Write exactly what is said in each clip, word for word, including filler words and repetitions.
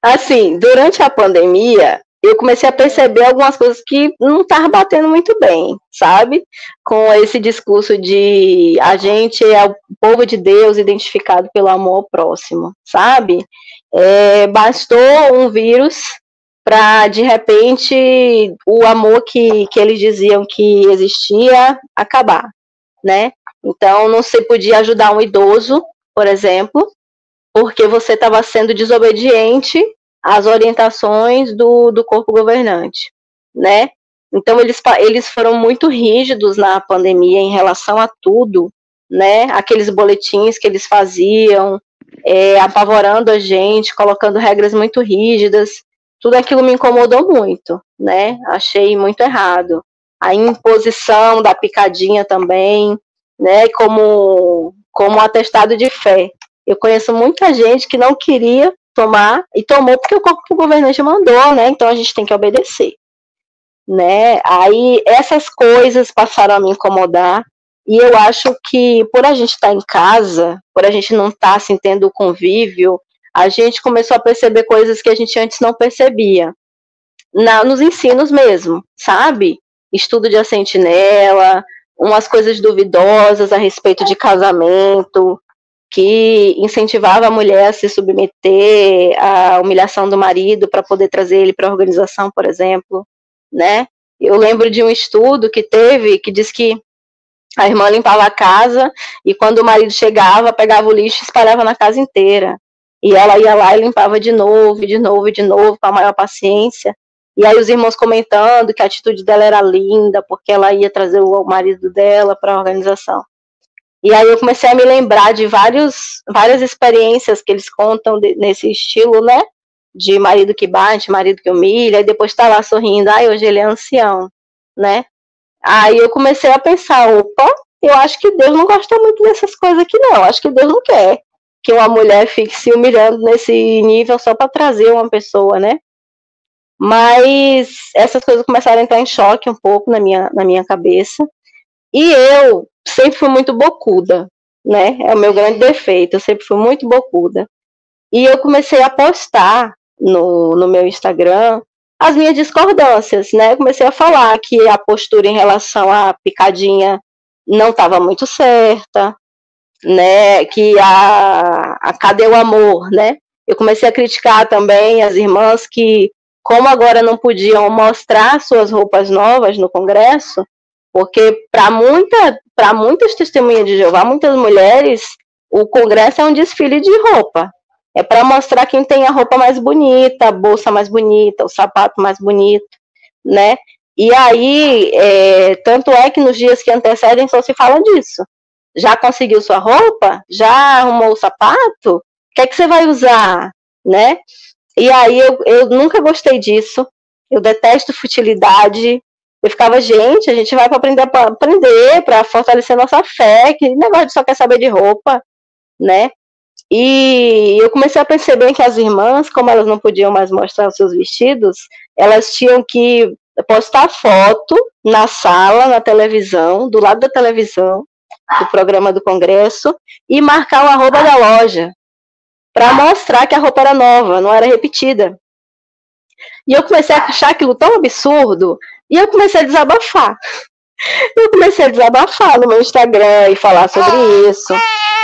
Assim, durante a pandemia, eu comecei a perceber algumas coisas que não estavam batendo muito bem, sabe? Com esse discurso de a gente é o povo de Deus identificado pelo amor ao próximo, sabe? É, bastou um vírus para, de repente, o amor que, que eles diziam que existia acabar, né? Então, não se podia ajudar um idoso, por exemplo, porque você estava sendo desobediente às orientações do, do corpo governante, né? Então, eles, eles foram muito rígidos na pandemia em relação a tudo, né? Aqueles boletins que eles faziam, é, apavorando a gente, colocando regras muito rígidas, tudo aquilo me incomodou muito, né? Achei muito errado. A imposição da picadinha também, né? Como, como atestado de fé. Eu conheço muita gente que não queria tomar e tomou porque o corpo governante mandou, né? Então a gente tem que obedecer, né? Aí essas coisas passaram a me incomodar e eu acho que por a gente estar em casa, por a gente não estar assim tendo o convívio, a gente começou a perceber coisas que a gente antes não percebia, na, nos ensinos mesmo, sabe? Estudo de A Sentinela, umas coisas duvidosas a respeito de casamento, que incentivava a mulher a se submeter à humilhação do marido para poder trazer ele para a organização, por exemplo, né? Eu lembro de um estudo que teve, que diz que a irmã limpava a casa e quando o marido chegava, pegava o lixo e espalhava na casa inteira. E ela ia lá e limpava de novo, de novo, de novo, com a maior paciência. E aí os irmãos comentando que a atitude dela era linda, porque ela ia trazer o marido dela para a organização. E aí eu comecei a me lembrar de vários, várias experiências que eles contam de, nesse estilo, né? De marido que bate, marido que humilha, e depois tá lá sorrindo, ai, hoje ele é ancião, né? Aí eu comecei a pensar, opa, eu acho que Deus não gosta muito dessas coisas aqui não, acho que Deus não quer que uma mulher fique se humilhando nesse nível só para trazer uma pessoa, né? Mas essas coisas começaram a entrar em choque um pouco na minha, na minha cabeça, e eu sempre fui muito bocuda, né? É o meu grande defeito, eu sempre fui muito bocuda. E eu comecei a postar no, no meu Instagram as minhas discordâncias, né? Eu comecei a falar que a postura em relação à picadinha não estava muito certa, né? Que a, a cadê o amor, né? Eu comecei a criticar também as irmãs que, como agora não podiam mostrar suas roupas novas no congresso, porque para muita, para muitas testemunhas de Jeová, muitas mulheres, o congresso é um desfile de roupa. É para mostrar quem tem a roupa mais bonita, a bolsa mais bonita, o sapato mais bonito, né? E aí, é, tanto é que nos dias que antecedem só se fala disso. Já conseguiu sua roupa? Já arrumou o sapato? O que é que você vai usar, né? E aí eu, eu nunca gostei disso. Eu detesto futilidade. Eu ficava, gente, a gente vai para aprender, para aprender, para fortalecer nossa fé, que negócio de só quer saber de roupa, né? E eu comecei a perceber que as irmãs, como elas não podiam mais mostrar os seus vestidos, elas tinham que postar foto na sala, na televisão, do lado da televisão, do programa do congresso, e marcar o arroba da loja, para mostrar que a roupa era nova, não era repetida. E eu comecei a achar aquilo tão absurdo, e eu comecei a desabafar. Eu comecei a desabafar no meu Instagram e falar sobre isso.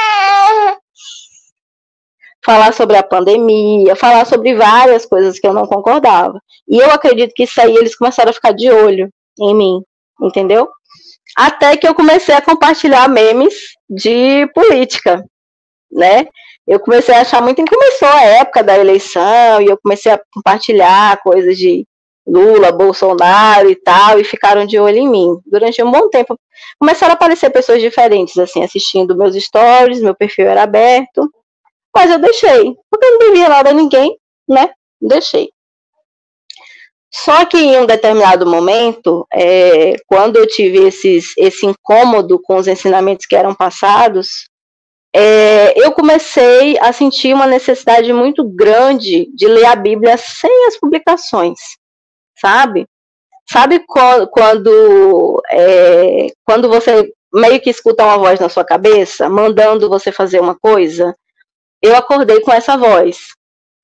Falar sobre a pandemia, falar sobre várias coisas que eu não concordava. E eu acredito que isso aí eles começaram a ficar de olho em mim, entendeu? Até que eu comecei a compartilhar memes de política, né? Eu comecei a achar muito... Começou a época da eleição e eu comecei a compartilhar coisas de Lula, Bolsonaro e tal, e ficaram de olho em mim. Durante um bom tempo, começaram a aparecer pessoas diferentes, assim, assistindo meus stories, meu perfil era aberto, mas eu deixei, porque eu não devia nada a ninguém, né? Deixei. Só que em um determinado momento, é, quando eu tive esses, esse incômodo com os ensinamentos que eram passados, é, eu comecei a sentir uma necessidade muito grande de ler a Bíblia sem as publicações, sabe? Sabe quando, quando, é, quando você meio que escuta uma voz na sua cabeça, mandando você fazer uma coisa? Eu acordei com essa voz.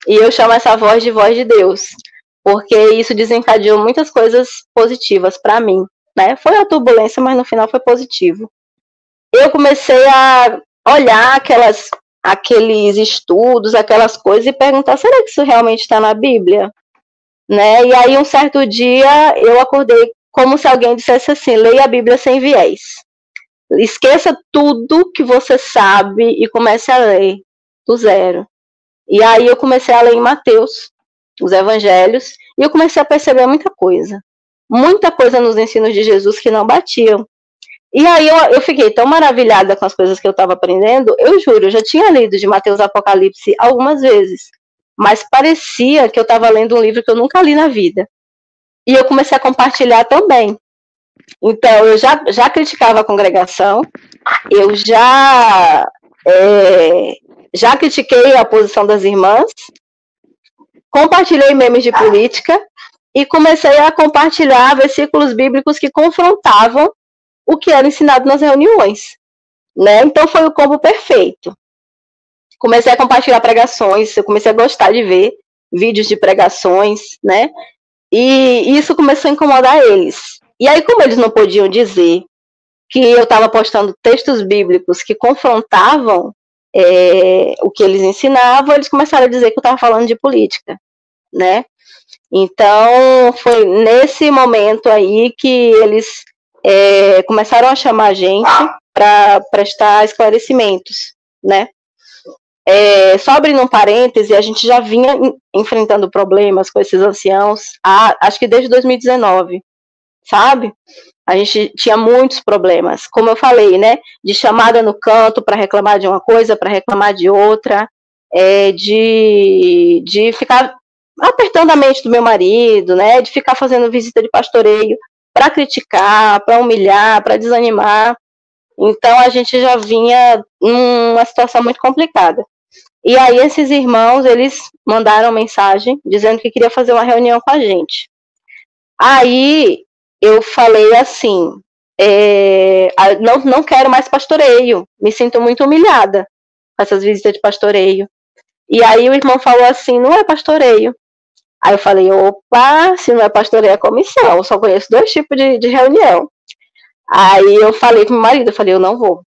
E eu chamo essa voz de voz de Deus, porque isso desencadeou muitas coisas positivas para mim, né? Foi a turbulência, mas no final foi positivo. Eu comecei a olhar aquelas, aqueles estudos, aquelas coisas e perguntar: será que isso realmente está na Bíblia? Né? E aí um certo dia eu acordei como se alguém dissesse assim: leia a Bíblia sem viés. Esqueça tudo que você sabe e comece a ler do zero. E aí eu comecei a ler em Mateus, os evangelhos, e eu comecei a perceber muita coisa. Muita coisa nos ensinos de Jesus que não batiam. E aí eu, eu fiquei tão maravilhada com as coisas que eu estava aprendendo, eu juro, eu já tinha lido de Mateus Apocalipse algumas vezes, mas parecia que eu estava lendo um livro que eu nunca li na vida. E eu comecei a compartilhar também. Então, eu já, já criticava a congregação, eu já, é, já critiquei a posição das irmãs, compartilhei memes de política e comecei a compartilhar versículos bíblicos que confrontavam o que era ensinado nas reuniões. Né? Então, foi o combo perfeito. Comecei a compartilhar pregações, eu comecei a gostar de ver vídeos de pregações, né? E isso começou a incomodar eles. E aí, como eles não podiam dizer que eu estava postando textos bíblicos que confrontavam é, o que eles ensinavam, eles começaram a dizer que eu estava falando de política, né? Então, foi nesse momento aí que eles é, começaram a chamar a gente para prestar esclarecimentos, né? É, só abrindo um parêntese, a gente já vinha enfrentando problemas com esses anciãos, há, acho que desde dois mil e dezenove, sabe? A gente tinha muitos problemas, como eu falei, né? De chamada no canto para reclamar de uma coisa, para reclamar de outra, é, de, de ficar apertando a mente do meu marido, né? De ficar fazendo visita de pastoreio para criticar, para humilhar, para desanimar. Então a gente já vinha numa situação muito complicada. E aí esses irmãos, eles mandaram mensagem dizendo que queria fazer uma reunião com a gente. Aí eu falei assim, é, não, não quero mais pastoreio, me sinto muito humilhada com essas visitas de pastoreio. E aí o irmão falou assim, não é pastoreio. Aí eu falei, opa, se não é pastoreio é comissão, eu só conheço dois tipos de, de reunião. Aí eu falei com meu marido, eu falei, eu não vou.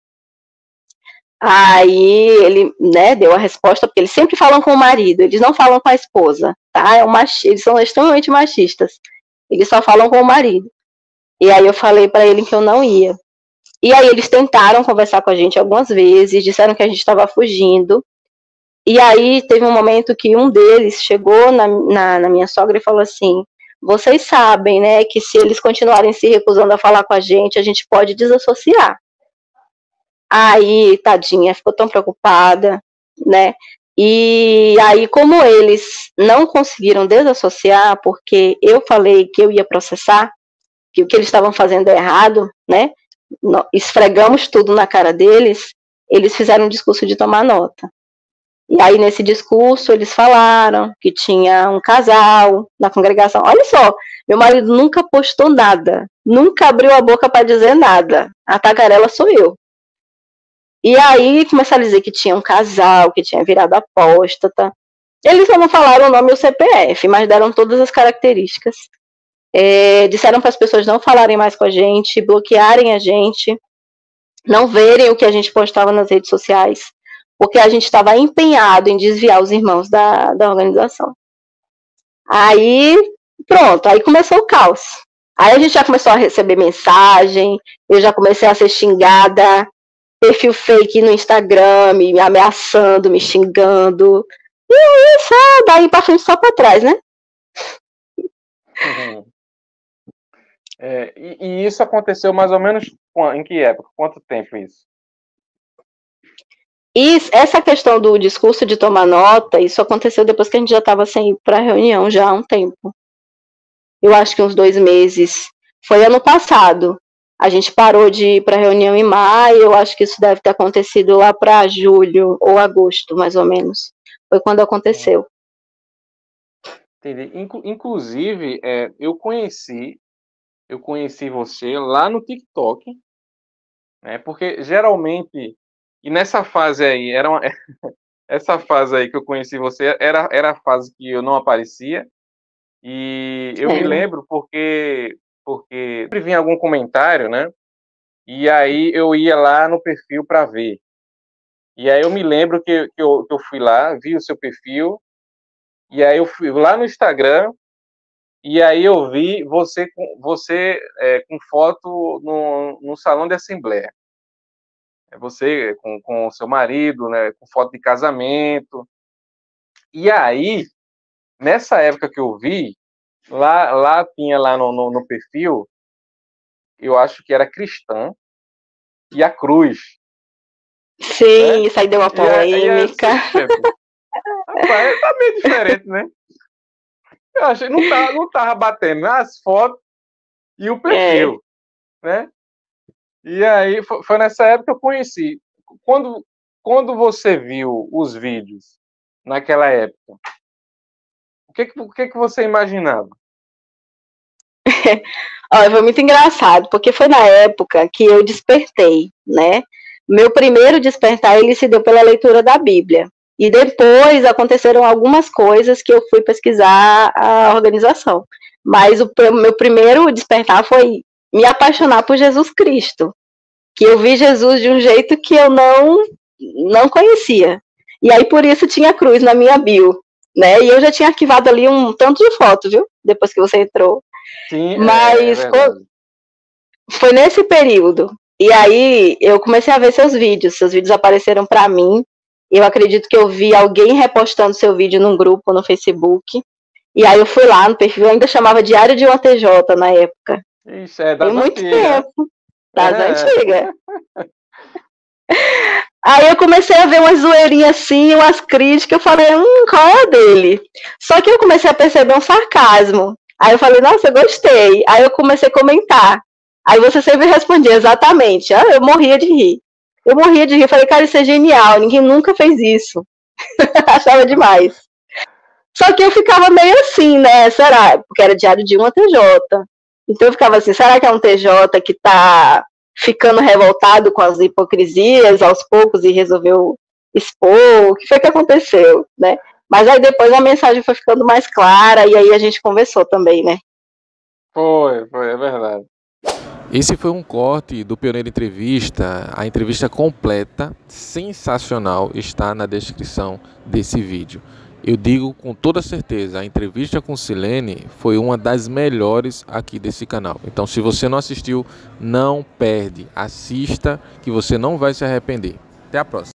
Aí ele, né, deu a resposta, porque eles sempre falam com o marido, eles não falam com a esposa, tá? É um mach... Eles são extremamente machistas. Eles só falam com o marido. E aí eu falei para ele que eu não ia. E aí eles tentaram conversar com a gente algumas vezes, disseram que a gente estava fugindo. E aí teve um momento que um deles chegou na, na, na minha sogra e falou assim, vocês sabem, né, que se eles continuarem se recusando a falar com a gente, a gente pode desassociar. Aí, tadinha, ficou tão preocupada, né? E aí, como eles não conseguiram desassociar, porque eu falei que eu ia processar, que o que eles estavam fazendo é errado, né? Esfregamos tudo na cara deles, eles fizeram um discurso de tomar nota. E aí, nesse discurso, eles falaram que tinha um casal na congregação. Olha só, meu marido nunca postou nada, nunca abriu a boca para dizer nada. A tagarela sou eu. E aí começaram a dizer que tinha um casal, que tinha virado apóstata. Eles só não falaram o nome e o C P F, mas deram todas as características. É, disseram para as pessoas não falarem mais com a gente, bloquearem a gente, não verem o que a gente postava nas redes sociais, porque a gente estava empenhado em desviar os irmãos da, da organização. Aí, pronto, aí começou o caos. Aí a gente já começou a receber mensagem, eu já comecei a ser xingada, perfil fake no Instagram, me ameaçando, me xingando. E aí, só daí pra frente, só pra trás, né? Uhum. É, e, e isso aconteceu mais ou menos em que época? Quanto tempo isso? E essa questão do discurso de tomar nota, isso aconteceu depois que a gente já estava sem ir para reunião já há um tempo. Eu acho que uns dois meses. Foi ano passado. A gente parou de ir para a reunião em maio, eu acho que isso deve ter acontecido lá para julho ou agosto, mais ou menos. Foi quando aconteceu. Entendi. Inclu inclusive, é, eu conheci, eu conheci você lá no TikTok, né? Porque geralmente, e nessa fase aí, era uma, essa fase aí que eu conheci você era, era a fase que eu não aparecia. E eu me É. lembro porque, porque sempre vinha algum comentário, né? E aí eu ia lá no perfil para ver. E aí eu me lembro que, que, eu, que eu fui lá, vi o seu perfil, e aí eu fui lá no Instagram, e aí eu vi você com, você, é, com foto no, no salão de assembleia. É você com, com o seu marido, né, com foto de casamento. E aí, nessa época que eu vi, lá, lá tinha lá no, no, no perfil, eu acho que era cristã, e a cruz. Sim, Né? isso aí deu uma E aí, aí polêmica. assim, tipo, rapaz, tá meio diferente, né? Eu achei que não tava, não tava batendo nas fotos e o É. perfil, né? E aí foi, foi nessa época que eu conheci. Quando, quando você viu os vídeos naquela época, o que que, o que, que você imaginava? Olha, foi muito engraçado, porque foi na época que eu despertei, né? Meu primeiro despertar, ele se deu pela leitura da Bíblia. E depois aconteceram algumas coisas que eu fui pesquisar a organização. Mas o meu primeiro despertar foi me apaixonar por Jesus Cristo. Que eu vi Jesus de um jeito que eu não, não conhecia. E aí, por isso, tinha cruz na minha bio. Né? E eu já tinha arquivado ali um tanto de foto, viu? Depois que você entrou. Sim, é, é Mas verdade. foi nesse período. E aí eu comecei a ver seus vídeos. Seus vídeos apareceram para mim. Eu acredito que eu vi alguém repostando seu vídeo num grupo no Facebook. E aí eu fui lá no perfil, eu ainda chamava Diário de uma T J na época. Isso é Tem das muito antigas. tempo. Das É. antigas. Aí eu comecei a ver umas zoeirinhas assim, umas críticas, eu falei, hum, qual é a dele? Só que eu comecei a perceber um sarcasmo. Aí eu falei, nossa, eu gostei. Aí eu comecei a comentar. Aí você sempre respondia, exatamente. Ah, eu morria de rir. Eu morria de rir, eu falei, cara, isso é genial, ninguém nunca fez isso. Achava demais. Só que eu ficava meio assim, né, será? Porque era diário de uma T J. Então eu ficava assim, será que é um T J que tá ficando revoltado com as hipocrisias aos poucos e resolveu expor? O que foi que aconteceu, né? Mas aí depois a mensagem foi ficando mais clara e aí a gente conversou também, né? Foi, foi, é verdade. Esse foi um corte do Pioneiro Entrevista. A entrevista completa, sensacional, está na descrição desse vídeo. Eu digo com toda certeza, a entrevista com Silene foi uma das melhores aqui desse canal. Então, se você não assistiu, não perde. Assista que você não vai se arrepender. Até a próxima.